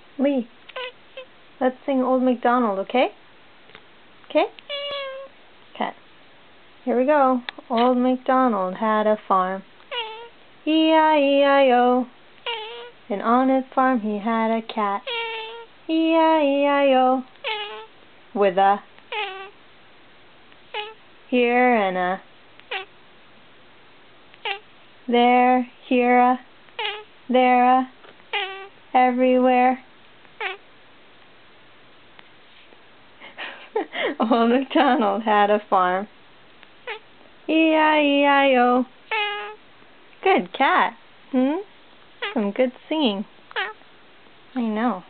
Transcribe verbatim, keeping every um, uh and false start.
Lee, let's sing Old MacDonald, okay? Okay? Okay. Here we go. Old MacDonald had a farm. E I E I O. And on his farm he had a cat. E I E I O. With a here and a there, here a there a everywhere. Old MacDonald had a farm. E I E I O. Good cat. Hmm? Some good singing. I know.